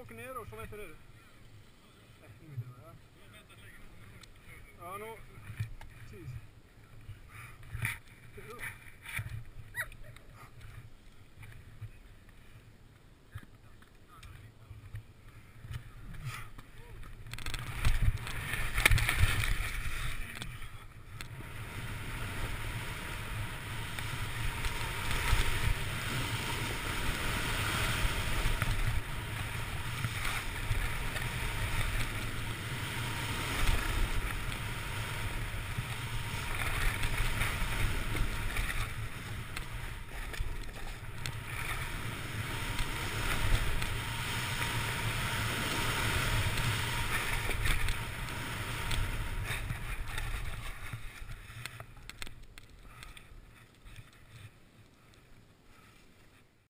åker ner och så väntar du. Nej, ingen idé. Ja, no, precis.